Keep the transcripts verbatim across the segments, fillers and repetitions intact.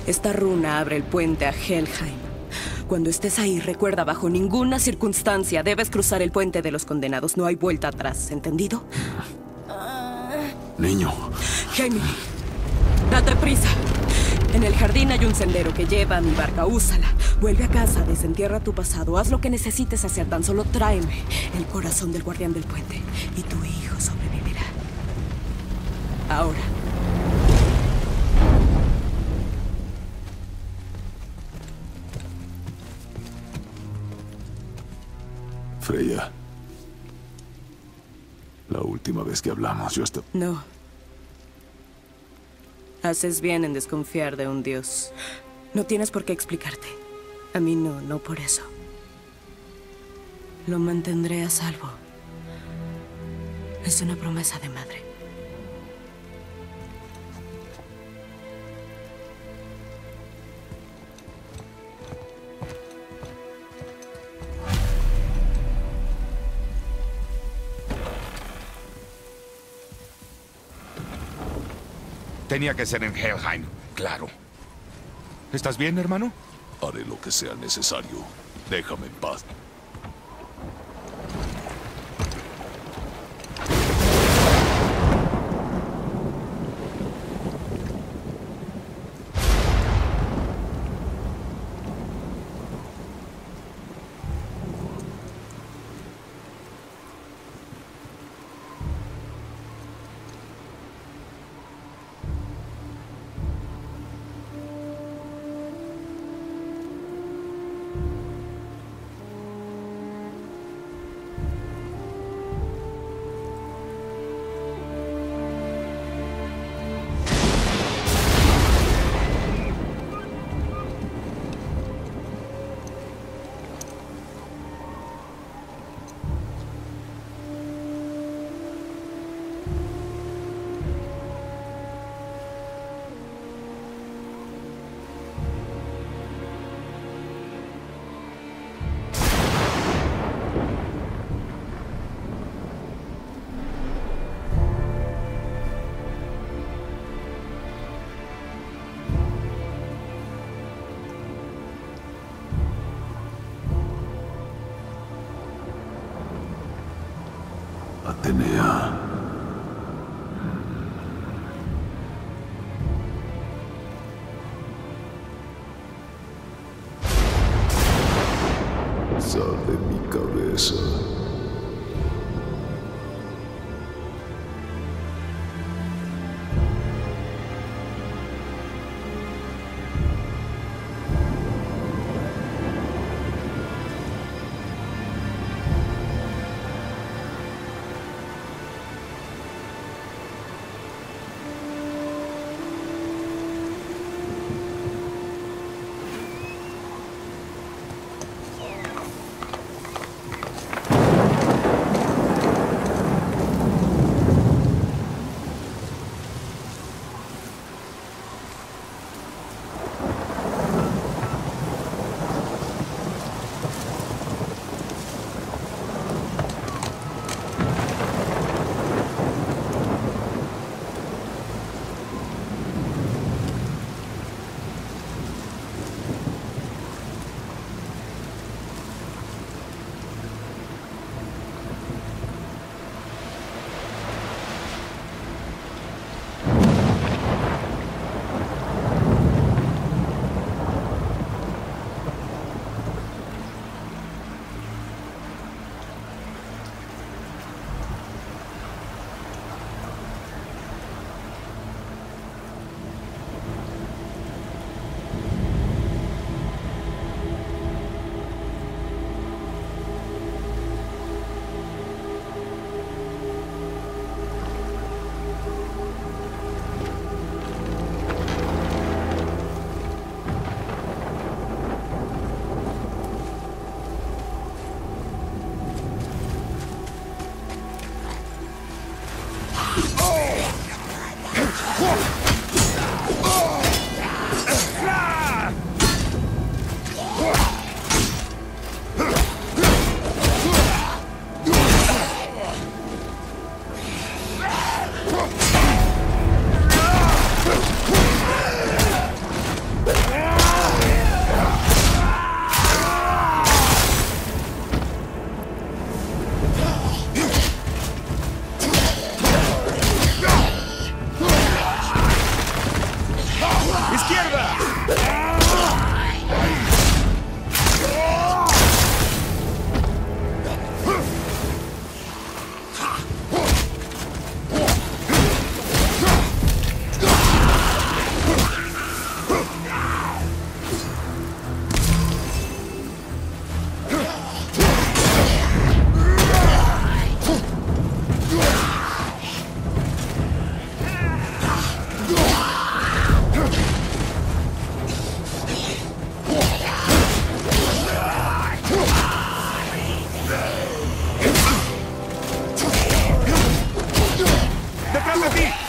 Esta runa abre el puente a Helheim. Cuando estés ahí, recuerda, bajo ninguna circunstancia debes cruzar el puente de los condenados. No hay vuelta atrás, ¿entendido? Niño. Jaime, date prisa. En el jardín hay un sendero que lleva a mi barca. Úsala. Vuelve a casa, desentierra tu pasado. Haz lo que necesites hacer. Tan solo tráeme el corazón del guardián del puente. Y tu hijo sobrevivirá. Ahora. Freya. La última vez que hablamos, yo estaba... No. Haces bien en desconfiar de un dios. No tienes por qué explicarte. A mí no, no por eso. Lo mantendré a salvo. Es una promesa de madre. Tenía que ser en Helheim, claro. ¿Estás bien, hermano? Haré lo que sea necesario. Déjame en paz. Atenea. Sal de mi cabeza.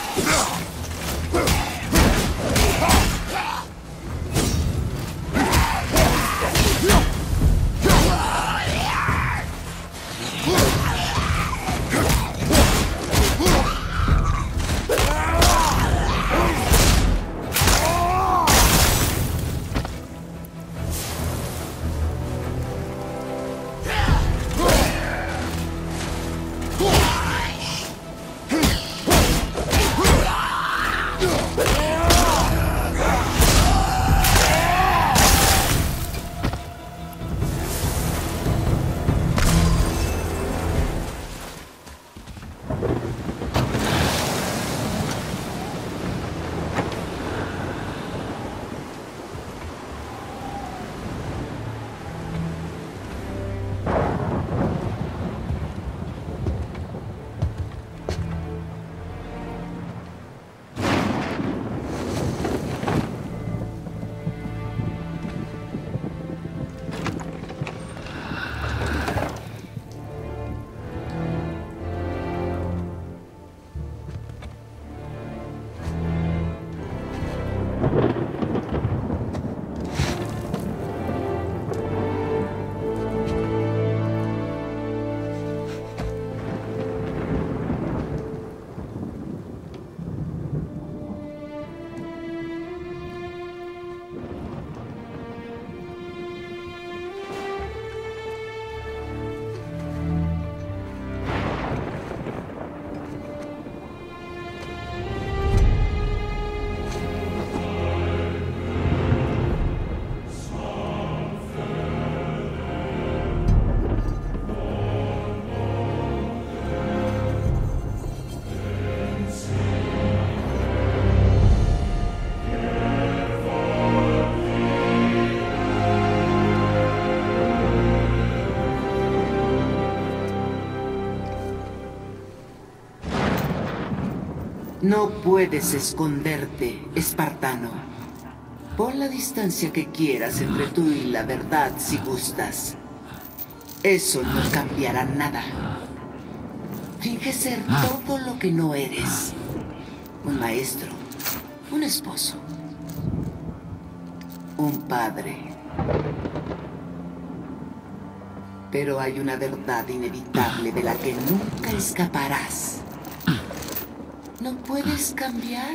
No puedes esconderte, espartano. Pon la distancia que quieras entre tú y la verdad si gustas. Eso no cambiará nada. Finge ser todo lo que no eres. Un maestro, un esposo, un padre. Pero hay una verdad inevitable de la que nunca escaparás. ¿No puedes cambiar?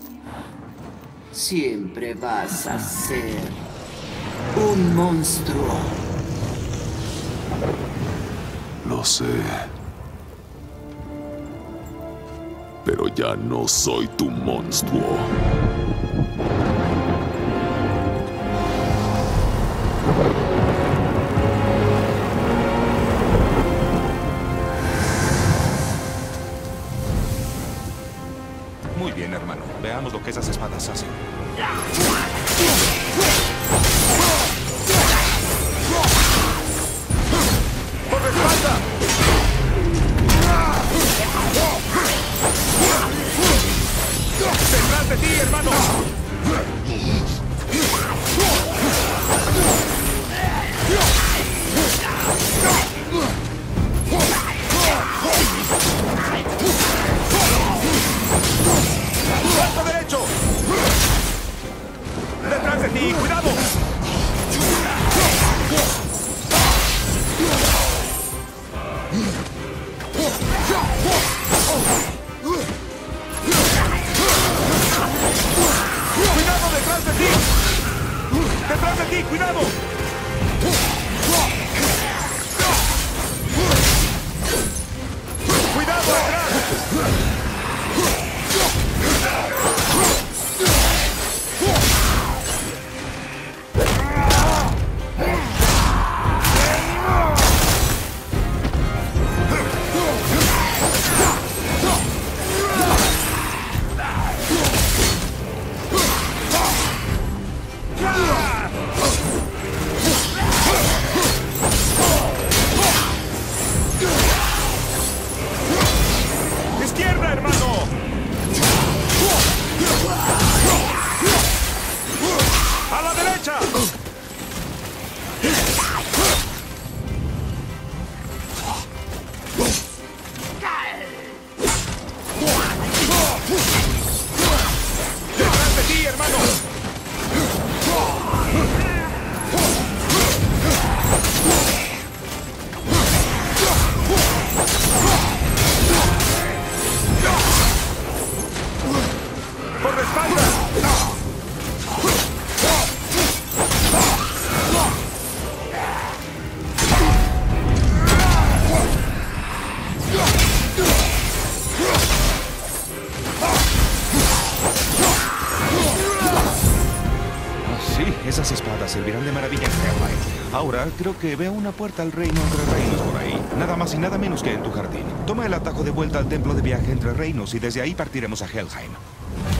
Siempre vas a ser un monstruo. Lo sé. Pero ya no soy tu monstruo. Muy bien, hermano. Veamos lo que esas espadas hacen. ¡Por la espalda! ¡Detrás de ti, hermano! ¡Salto derecho! ¡Detrás de ti! ¡Cuidado! ¡Cuidado detrás de ti! ¡Detrás de ti! ¡Cuidado! ¡Cuidado detrás! Esas espadas servirán de maravilla en Helheim. Ahora creo que veo una puerta al reino entre reinos por ahí. Nada más y nada menos que en tu jardín. Toma el atajo de vuelta al templo de viaje entre reinos y desde ahí partiremos a Helheim.